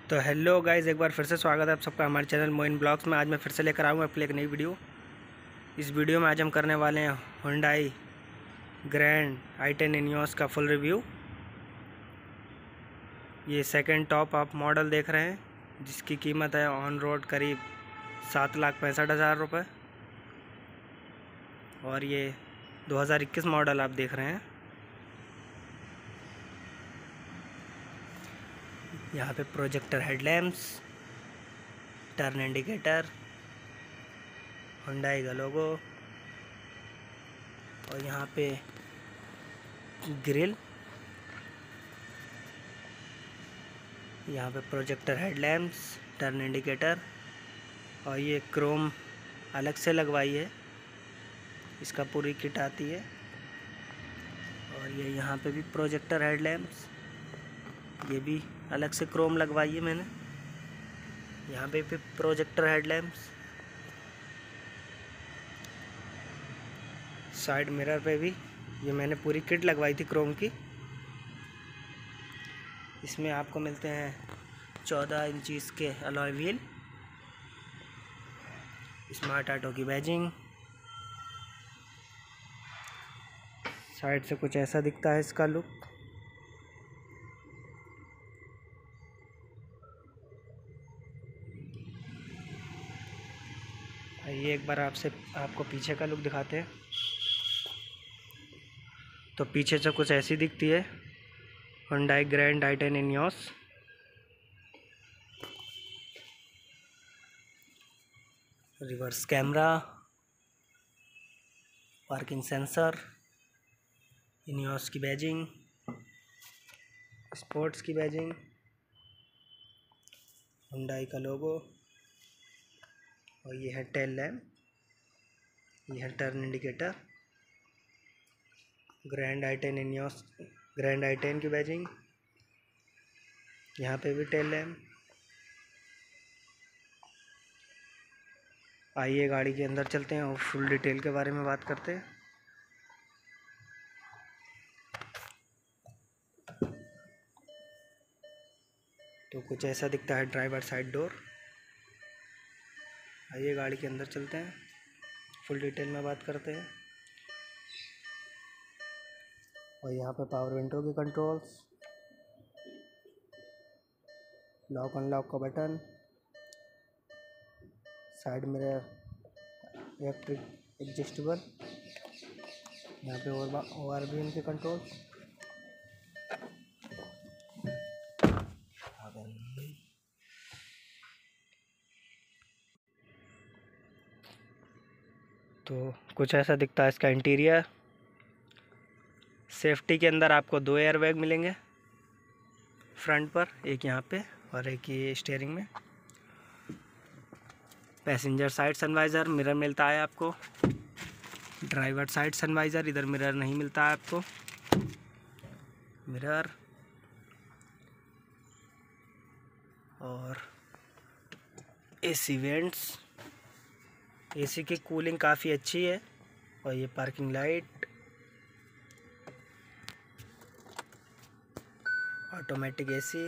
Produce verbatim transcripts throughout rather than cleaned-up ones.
तो hello guys, एक बार फिर से स्वागत है आप सबका हमारे चैनल मोइन ब्लॉग्स में। आज मैं फिर से लेकर आऊँगा अपनी एक नई वीडियो। इस वीडियो में आज हम करने वाले हैं Hyundai grand i ten Nios का फुल रिव्यू। ये सेकंड टॉप आप मॉडल देख रहे हैं, जिसकी कीमत है ऑन रोड करीब सात लाख पैंसठ हज़ार रुपये। और ये दो हज़ार इक्कीस मॉडल आप देख रहे हैं। यहाँ पे projector headlamps, turn indicator, Hyundai का लोगो, और यहाँ पे ग्रिल, यहाँ पे प्रोजेक्टर हेडलैम्प्स, टर्न इंडिकेटर, और ये क्रोम अलग से लगवाई है, इसका पूरी किट आती है। और ये यहाँ पे भी प्रोजेक्टर हेडलैम्प्स, ये भी अलग से क्रोम लगवाई है मैंने। यहाँ पे भी प्रोजेक्टर हेडलैम्प्स, साइड मिरर पे भी ये मैंने पूरी किट लगवाई थी क्रोम की। इसमें आपको मिलते हैं चौदह इंचीस के अलॉय व्हील, स्मार्ट ऑटो की बैजिंग। साइड से कुछ ऐसा दिखता है इसका लुक। ये एक बार आपसे आपको पीछे का लुक दिखाते हैं। तो पीछे से कुछ ऐसी दिखती है Hyundai grand i ten Nios. Reverse camera, parking sensor, Nios की बैजिंग, स्पोर्ट्स की बैजिंग, हुंडई का लोगो, और ये है टेल लैम्प, ये है turn indicator, grand i ten Nios grand i ten की बैजिंग, यहाँ पे भी टेल लैम्प। आइए गाड़ी के अंदर चलते हैं और फुल डिटेल के बारे में बात करते हैं। तो कुछ ऐसा दिखता है ड्राइवर साइड डोर। आइए गाड़ी के अंदर चलते हैं, फुल डिटेल में बात करते हैं। और यहाँ पे पावर विंडो के कंट्रोल्स, लॉक अनलॉक का button, side mirror electric adjustable, यहाँ पे और ओ आर बी एम के कंट्रोल। तो कुछ ऐसा दिखता है इसका इंटीरियर। सेफ्टी के अंदर आपको दो एयर बैग मिलेंगे फ्रंट पर, एक यहाँ पे और एक ये स्टीयरिंग में। पैसेंजर साइड सनवाइज़र मिरर मिलता है आपको। ड्राइवर साइड सनवाइज़र, इधर मिरर नहीं मिलता है आपको। मिरर और एसी वेंट्स, एसी की कूलिंग काफ़ी अच्छी है। और ये पार्किंग लाइट, ऑटोमेटिक एसी,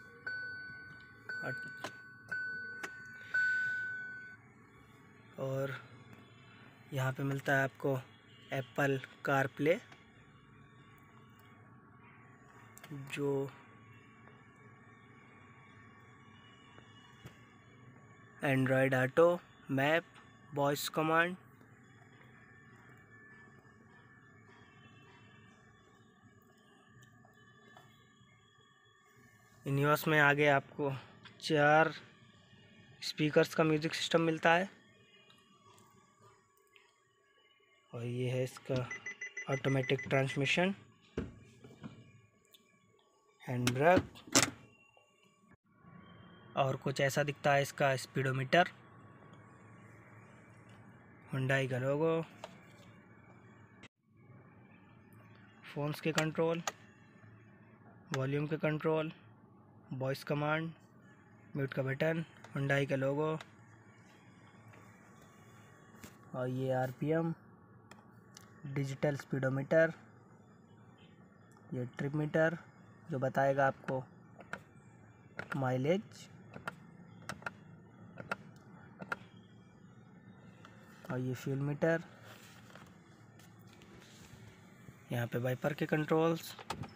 और यहाँ पे मिलता है आपको एप्पल कार प्ले, जो Android auto, map, voice command. Nios में आगे आपको चार स्पीकर्स का म्यूज़िक सिस्टम मिलता है। और ये है इसका ऑटोमेटिक ट्रांसमिशन, हैंड ब्रेक, और कुछ ऐसा दिखता है इसका स्पीडोमीटर, हुंडई का लोगो, फ़ोन्स के कंट्रोल, वॉल्यूम के कंट्रोल, वॉइस कमांड, म्यूट का बटन, हुंडई का लोगो, और ये आरपीएम, डिजिटल स्पीडोमीटर, ये ट्रिप मीटर जो बताएगा आपको माइलेज। और ये फ्यूल मीटर, यहाँ पे वाइपर के कंट्रोल्स,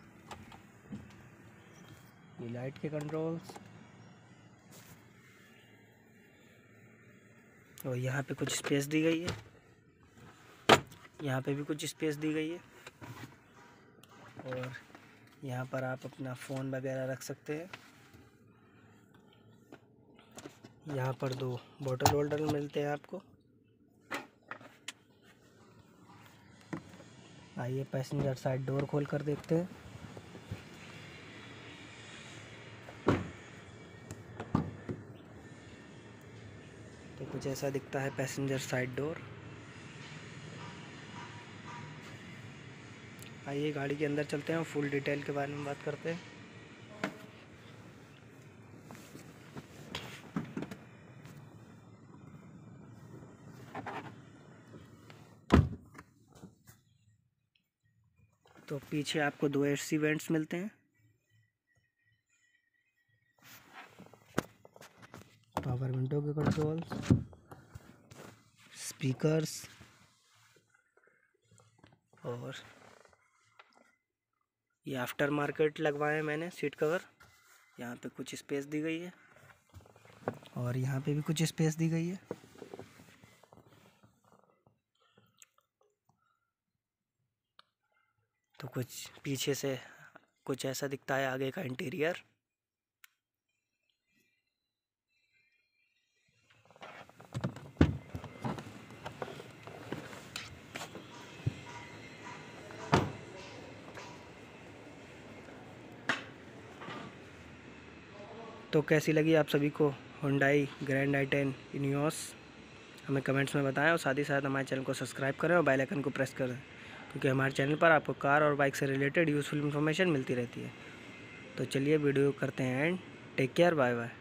ये लाइट के कंट्रोल्स, और यहाँ पे कुछ स्पेस दी गई है, यहाँ पे भी कुछ स्पेस दी गई है, और यहाँ पर आप अपना फ़ोन वगैरह रख सकते हैं। यहाँ पर दो बॉटल होल्डर मिलते हैं आपको। आइए पैसेंजर साइड डोर खोल कर देखते हैं। तो कुछ ऐसा दिखता है पैसेंजर साइड डोर। आइए गाड़ी के अंदर चलते हैं और फुल डिटेल के बारे में बात करते हैं। तो पीछे आपको दो एसी वेंट्स मिलते हैं, पावर विंडो के कंट्रोल्स, स्पीकर्स, और ये आफ्टर मार्केट लगवाए हैं मैंने सीट कवर। यहाँ पे कुछ स्पेस दी गई है और यहाँ पे भी कुछ स्पेस दी गई है। तो कुछ पीछे से कुछ ऐसा दिखता है आगे का इंटीरियर। तो कैसी लगी आप सभी को Hyundai grand i ten Nios, हमें कमेंट्स में बताएं और साथ ही साथ हमारे चैनल को सब्सक्राइब करें और बेल आइकन को प्रेस करें, क्योंकि हमारे चैनल पर आपको कार और बाइक से रिलेटेड यूज़फुल इन्फॉर्मेशन मिलती रहती है। तो चलिए वीडियो करते हैं and take care, bye bye.